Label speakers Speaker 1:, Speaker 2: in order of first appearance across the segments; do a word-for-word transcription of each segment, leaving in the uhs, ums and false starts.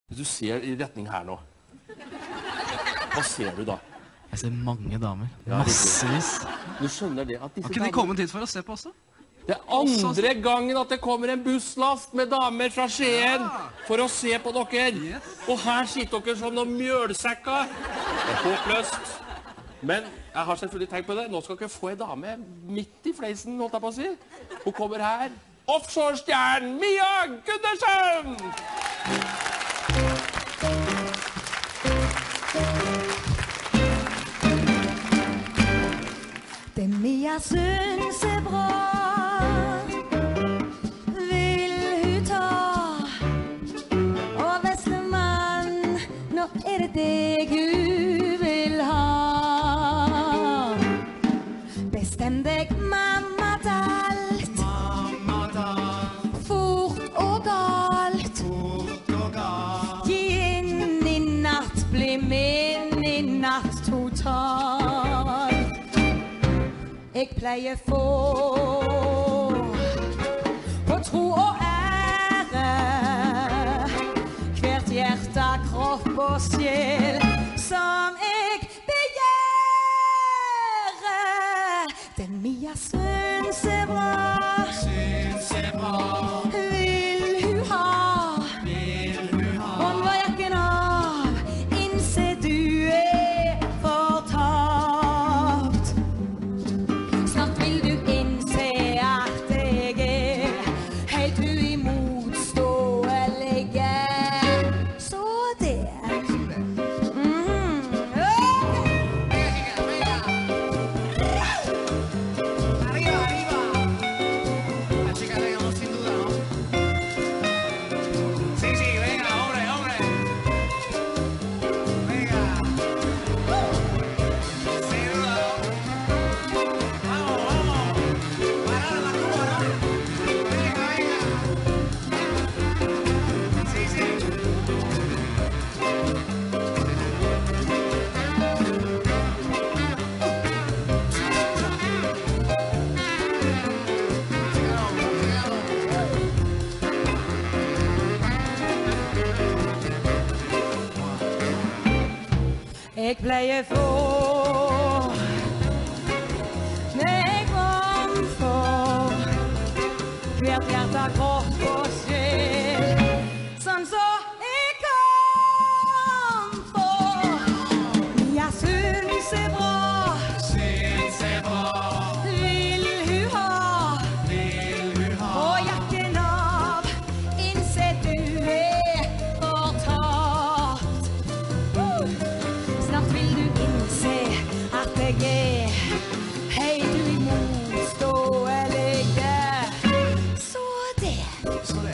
Speaker 1: Hvis du ser i retning her nå, hva ser du da?
Speaker 2: Jeg ser mange damer.
Speaker 1: Ja,
Speaker 2: Massevis.
Speaker 1: Du skjønner det at disse
Speaker 2: Har ikke de kommet hit for å se på også?
Speaker 1: Det er andre gangen at det kommer en busslast med damer fra Skien for å se på dere. Og her sitter dere som noen mjølsekker. Det er håpløst. Men jeg har selvfølgelig tenkt på det. Nå skal dere få en dame midt i fleisen, holdt jeg på å si. Hun kommer her. Offshore-stjernen Mia Gundersen!
Speaker 3: Det Mia syns er bra, vil hun ta. Og veslemann, nå er det deg hun vil ha. Bestem deg, mamma, dalt.
Speaker 4: Mamma dalt.
Speaker 3: Fort og galt.
Speaker 4: Fort og galt.
Speaker 3: Gi inn i natt, bli min i natt totalt. Jeg pleier få på tro og ære, hvert hjerte, kropp og sjel som jeg begjærer. Den Mia syns er bra,
Speaker 4: Syns er bra.
Speaker 3: vil hun ha.
Speaker 4: Vil hun ha.
Speaker 3: Håndverken av, innse du er fortapt. Snart vil du innse at jeg er helt uimotståelig. Så det. Mhm.
Speaker 4: Arriba, arriba. La chica le ganó sin duda, ¿no? Sí, sí, venga, hombre, hombre. Venga. Sin duda, ¿no? Vamos, vamos. Parar la Cuba, ¿no? Venga, venga. Sí, sí.
Speaker 3: Jeg pleier få meg om for hvert hjerte, kropp og sjel, sånn så jeg kan få. Mia syns er bra,
Speaker 4: Syns er bra.
Speaker 3: vil hun ha.
Speaker 4: Vil hun ha.
Speaker 3: Og jakken av, innse du er fortapt. Uh! Snart vil du innse at jeg er helt uimotståelig. Så det.
Speaker 4: Så det.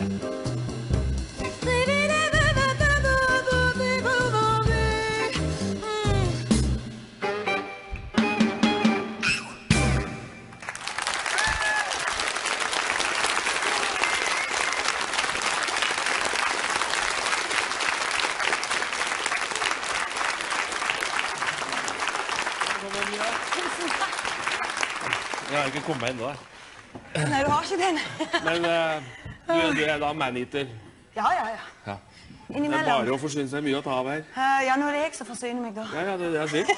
Speaker 1: Jeg har ikke kommet ennå.
Speaker 3: Nei, du har ikke den.
Speaker 1: Men eh, du, er- du er da man-eater.
Speaker 3: Ja, ja, ja.
Speaker 1: Ja. Det er
Speaker 3: Innimellom.
Speaker 1: bare å forsyne seg mye å ta av her.
Speaker 3: Eh, Ja, nå er det jeg som forsyner meg da.
Speaker 1: Ja, ja, det er det jeg sier.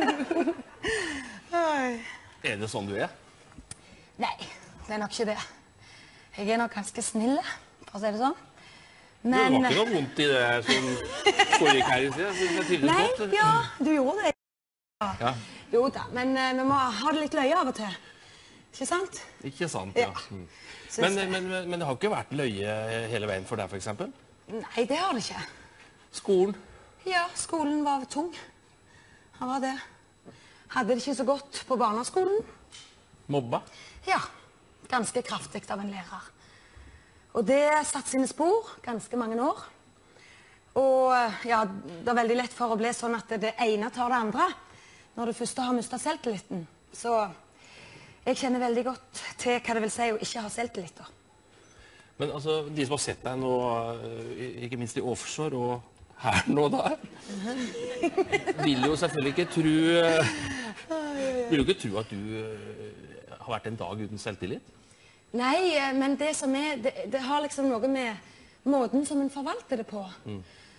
Speaker 3: Oi.
Speaker 1: Er det sånn du er?
Speaker 3: Nei, det er nok ikke det. Jeg er nok ganske snille, for å si det sånn.
Speaker 1: Det
Speaker 3: Men...
Speaker 1: var ikke noe vondt i det som foregikk her i sted. Jeg synes det trivdes
Speaker 3: Nei,
Speaker 1: godt.
Speaker 3: ja, du gjorde det.
Speaker 1: Ja,
Speaker 3: Jo da, men eh, vi må ha det litt løye av og til. Ikke sant?
Speaker 1: ikke sant, ja.
Speaker 3: Ja.
Speaker 1: Mm.
Speaker 3: Syns
Speaker 1: Men,
Speaker 3: jeg.
Speaker 1: men, men, men det har ikke vært løye hele veien for deg, for eksempel?
Speaker 3: Nei, det har det ikke.
Speaker 1: Skolen?
Speaker 3: Ja, skolen var tung. Han var det. Hadde det ikke så godt på barneskolen.
Speaker 1: Mobba?
Speaker 3: Ja, ganske kraftig av en lærer. Og det satt sine spor ganske mange år. Og ja, det er veldig lett for å bli sånn at det ene tar det andre. Når du først har mistet selvtilliten. Så jeg kjenner veldig godt til hva det vil si å ikke ha selvtillit da.
Speaker 1: Men altså, de som har sett deg nå, eh, ikke minst i offshore og her nå da, vil jo selvfølgelig ikke tro, eh, vil jo ikke tro at du eh, har vært en dag uten selvtillit.
Speaker 3: Nei, eh, men det som er, det, det har liksom noe med måten som en forvalter det på.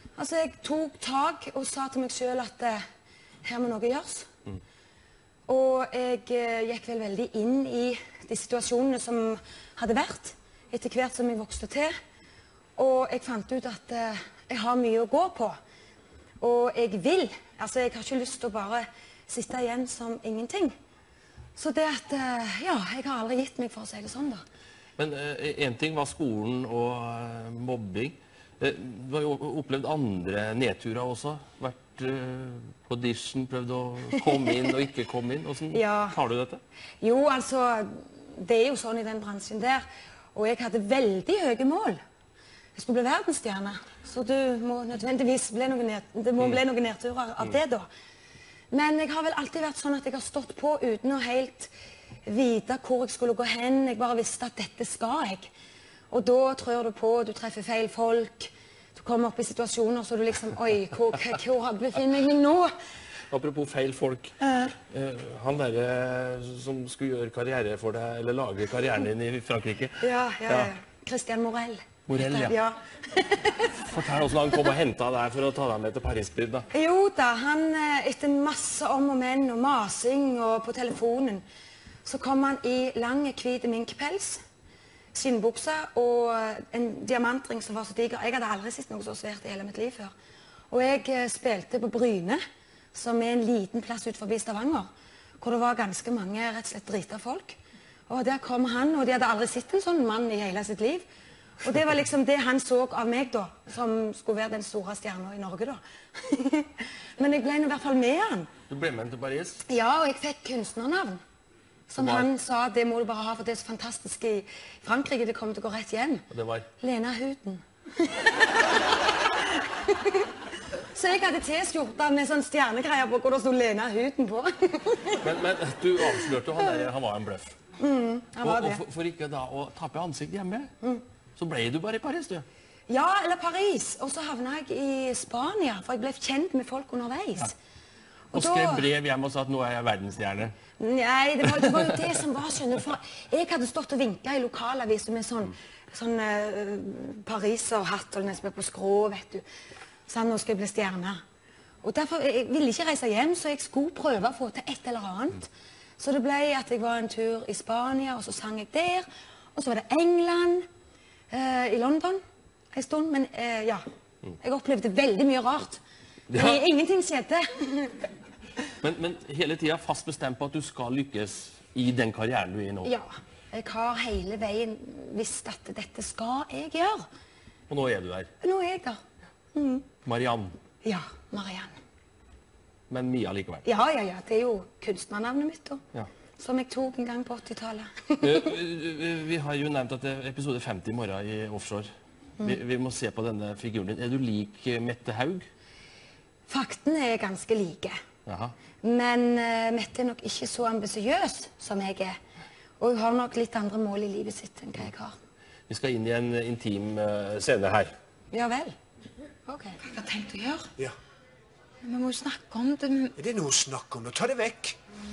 Speaker 3: Altså, jeg tok tak og sa til meg selv at eh, her må noe gjøres.
Speaker 1: Mm.
Speaker 3: Og jeg eh, gikk vel veldig inn i de situasjonene som hadde vært, etter hvert som jeg vokste til. Og jeg fant ut at eh, jeg har mye å gå på. Og jeg vil. Altså, jeg har ikke lyst til å bare sitte igjen som ingenting. Så det at, eh, ja, jeg har aldri gitt meg for å si det sånn da.
Speaker 1: Men eh, en ting var skolen og eh, mobbing. Eh, du har jo opplevd andre nedturer også. Vært eh, på audition, prøvd å komme inn og ikke komme inn. Hvordan
Speaker 3: Ja.
Speaker 1: tar du dette?
Speaker 3: Jo, altså, det er jo sånn i den bransjen der. Og jeg hadde veldig høye mål. Jeg skulle bli verdensstjerne. Så du må nødvendigvis bli noen, ned, det må bli noen nedturer av det da. Men jeg har vel alltid vært sånn at jeg har stått på uten å helt vite hvor jeg skulle gå hen. Jeg bare visste at dette skal jeg. Og da trør du på, du treffer feil folk. Du kommer opp i situasjoner så du liksom, oi, hvor, hvor befinner jeg meg nå?
Speaker 1: Apropos feil folk.
Speaker 3: Uh.
Speaker 1: Eh, han der eh, som skulle gjøre karriere for deg, eller lage karrieren din i Frankrike.
Speaker 3: Ja, ja, ja.
Speaker 1: Ja.
Speaker 3: Christian Morel.
Speaker 1: Morel, ja.
Speaker 3: Ja.
Speaker 1: Fortell hvordan han kom og hentet deg for å ta deg med til Paris-byd da.
Speaker 3: Jo da, han eh, etter masse om og men og masing og på telefonen, så kom han i lang, hvit minkpels, skinnbukse og en diamantring som var så diger. Jeg hadde aldri sett noe så svært i hele mitt liv før. Og jeg eh, spilte på Bryne, som er en liten plass ut forbi Stavanger, hvor det var ganske mange rett og slett drita folk. Og der kom han, og de hadde aldri sett en sånn mann i hele sitt liv. Og det var liksom det han så av meg da, som skulle være den store stjernen i Norge da. Men jeg ble i hvert fall med han.
Speaker 1: Du ble med til Paris?
Speaker 3: Ja, og jeg fikk kunstnernavn. Som
Speaker 1: var?
Speaker 3: han sa, det må du bare ha, for det er så fantastisk i Frankrike, det kommer til å gå rett hjem.
Speaker 1: Og det var?
Speaker 3: Lena Huden. Så jeg hadde T-skjorta med sånn stjernegreier på, hvor det stod Lena Huden på.
Speaker 1: men, men du avslørte jo han der, han var en bløff.
Speaker 3: Mm, han var
Speaker 1: og,
Speaker 3: det.
Speaker 1: og for, for ikke da å tappe ansikt hjemme,
Speaker 3: Mm.
Speaker 1: så ble du bare i Paris, du.
Speaker 3: Ja, eller Paris. Og så havna jeg i Spania, for jeg ble kjent med folk underveis.
Speaker 1: Og
Speaker 3: da-
Speaker 1: skrev brev hjem og sa at nå er jeg verdensstjerne.
Speaker 3: Nei, det var, det var jo det som var, skjønner du, for jeg hadde stått og vinket i lokalaviser med sånn, sånn uh, pariserhatt, og nesten på skrå, vet du. Sånn, nå skal jeg bli stjerne. Og derfor, jeg ville ikke reise hjem, så jeg skulle prøve å få til et eller annet. Så det ble at jeg var en tur i Spania, og så sang jeg der. Og så var det England, uh, i London, en stund, men uh, ja. Jeg opplevde veldig mye rart.
Speaker 1: Ja.
Speaker 3: Men ingenting skjedde.
Speaker 1: Men, men hele tiden fast bestemt på at du skal lykkes i den karrieren du er i nå.
Speaker 3: Ja, jeg har hele veien visst at dette skal jeg gjøre.
Speaker 1: Og nå er du der.
Speaker 3: Nå er jeg der. Mm.
Speaker 1: Marianne.
Speaker 3: Ja, Marianne.
Speaker 1: Men Mia likevel.
Speaker 3: Ja, ja, ja, det er jo kunstnernavnet mitt da.
Speaker 1: Ja.
Speaker 3: Som jeg tok en gang på åttitallet.
Speaker 1: Eh, vi, vi har jo nevnt at det er episode femti i morgen i Offshore. Vi, vi må se på denne figuren din. Er du lik eh, Mette Haug?
Speaker 3: Faktene er ganske like.
Speaker 1: Jaha.
Speaker 3: Men uh, Mette er nok ikke så ambisiøs som jeg er. Og hun har nok litt andre mål i livet sitt enn hva jeg har.
Speaker 1: Vi skal inn i en intim uh, scene her.
Speaker 3: Ja vel. Ok. Hva har jeg tenkt å gjøre?
Speaker 5: Ja.
Speaker 3: Vi må jo snakke om det.
Speaker 5: Er det noe å snakke om? Ta det vekk.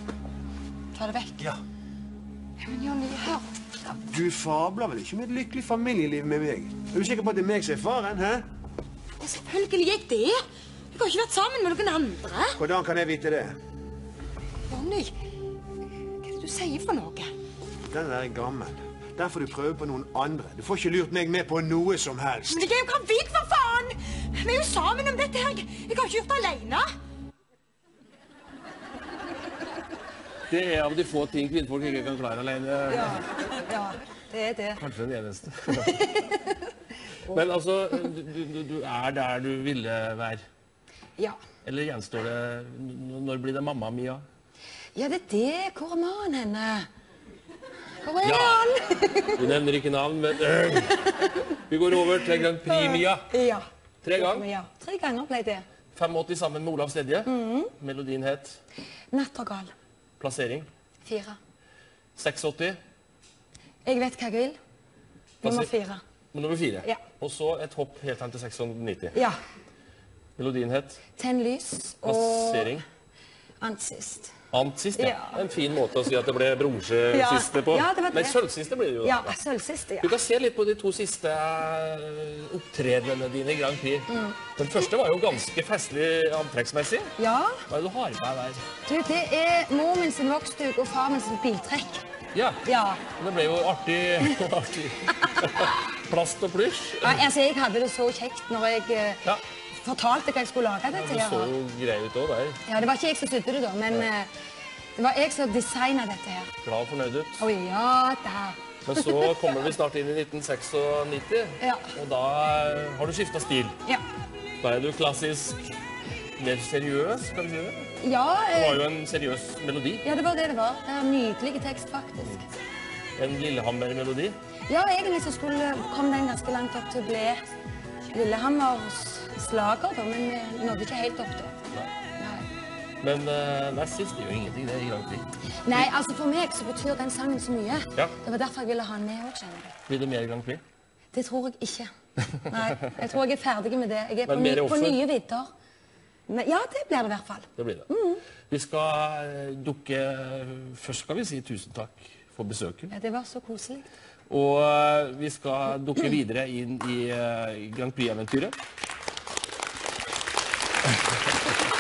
Speaker 3: Ta det vekk.
Speaker 5: Ja.
Speaker 3: Ja, men Johnny, hør.
Speaker 5: Du fabler vel ikke om et lykkelig familieliv med meg? Er du sikker på at det er meg som er faren, hæ?
Speaker 3: Ja, selvfølgelig er jeg det. Jeg har ikke vært sammen med noen andre.
Speaker 5: Hvordan kan jeg vite det?
Speaker 3: Johnny, hva er det du sier for noe?
Speaker 5: Den der er gammel. Der får du prøve på noen andre. Du får ikke lurt meg med på noe som helst.
Speaker 3: Men jeg er jo gravid, for faen! Vi er jo sammen om dette her. Jeg har ikke gjort det alene.
Speaker 1: Det er av de få ting kvinnfolk ikke kan klare alene.
Speaker 3: Ja, ja, det er det.
Speaker 1: Kanskje den eneste. Men altså, du, du, du er der du ville være.
Speaker 3: Ja.
Speaker 1: Eller gjenstår det, når blir det mamma Mia?
Speaker 3: Ja, det er det. Hvor er mannen henne? Hvor er
Speaker 1: Ja.
Speaker 3: han?
Speaker 1: Du nevner ikke navn, men øh. Vi går over til Grand Prix Mia.
Speaker 3: Ja.
Speaker 1: Tre ganger.
Speaker 3: Ja, tre ganger ble det.
Speaker 1: femogåtti sammen med Olav Stedje.
Speaker 3: Mhm.
Speaker 1: Melodien het
Speaker 3: Nattergal.
Speaker 1: Plassering.
Speaker 3: Fire.
Speaker 1: seksogåtti.
Speaker 3: Jeg vet hva jeg vil. Nummer
Speaker 1: Plasser-
Speaker 3: fire.
Speaker 1: Nummer fire.
Speaker 3: Ja.
Speaker 1: Og så et hopp helt frem til seksognitti.
Speaker 3: Ja.
Speaker 1: Melodien het
Speaker 3: Tenn lys og
Speaker 1: Plassering.
Speaker 3: ansist.
Speaker 1: Ant sist, ja.
Speaker 3: Ja.
Speaker 1: En fin måte å si at det ble bronse
Speaker 3: Ja.
Speaker 1: siste på.
Speaker 3: Ja, det var det.
Speaker 1: Men sølvsiste blir det jo.
Speaker 3: Ja,
Speaker 1: da.
Speaker 3: sølvsiste,
Speaker 1: Du
Speaker 3: ja.
Speaker 1: kan se litt på de to siste eh, opptredenene dine i Grand Prix.
Speaker 3: Mm.
Speaker 1: Den første var jo ganske festlig antrekksmessig.
Speaker 3: Ja,
Speaker 1: Hva er det du har med der?
Speaker 3: du, det er mor min sin voksduk og far min sin biltrekk.
Speaker 1: Ja,
Speaker 3: Ja.
Speaker 1: det ble jo artig, artig. Plast og plysj.
Speaker 3: Ja, altså, jeg hadde det så kjekt når jeg eh,
Speaker 1: Ja,
Speaker 3: fortalte hva jeg skulle lage dette
Speaker 1: det så
Speaker 3: her.
Speaker 1: jo grei ut også der.
Speaker 3: Ja, det var ikke jeg som sydde det da, men eh, det var jeg som designet dette her.
Speaker 1: Glad og fornøyd ut.
Speaker 3: Å ja, da.
Speaker 1: Men så kommer vi snart inn i nitten nittien,
Speaker 3: Ja.
Speaker 1: og da eh, har du skiftet stil.
Speaker 3: Ja.
Speaker 1: Da er du klassisk, mer seriøs, kan du si det?
Speaker 3: Ja,
Speaker 1: Det var
Speaker 3: eh,
Speaker 1: jo en seriøs melodi.
Speaker 3: ja, det var det det var. Det er en nydelig tekst, faktisk.
Speaker 1: En Lillehammer-melodi.
Speaker 3: Ja, egentlig så skulle, kom den ganske langt opp til å bli Lillehammers slager, da, men vi nådde ikke helt opp da. Nei.
Speaker 1: Men uh, nest sist er jo ingenting, det er i Grand Prix.
Speaker 3: Nei, altså for meg så betyr den sangen så mye.
Speaker 1: Ja.
Speaker 3: Det var derfor jeg ville ha den med også, kjenner du.
Speaker 1: Blir det mer Grand Prix?
Speaker 3: Det tror jeg ikke. Nei, jeg tror jeg er ferdig med det. Jeg er på,
Speaker 1: Men mer
Speaker 3: ny, på
Speaker 1: offer?
Speaker 3: nye vidder. Men, ja, det blir det i hvert fall.
Speaker 1: Det blir det. Vi skal eh, dukke Først skal vi si tusen takk for besøket.
Speaker 3: Ja, det var så koselig.
Speaker 1: Og eh, vi skal dukke videre inn i eh, Grand Prix-eventyret.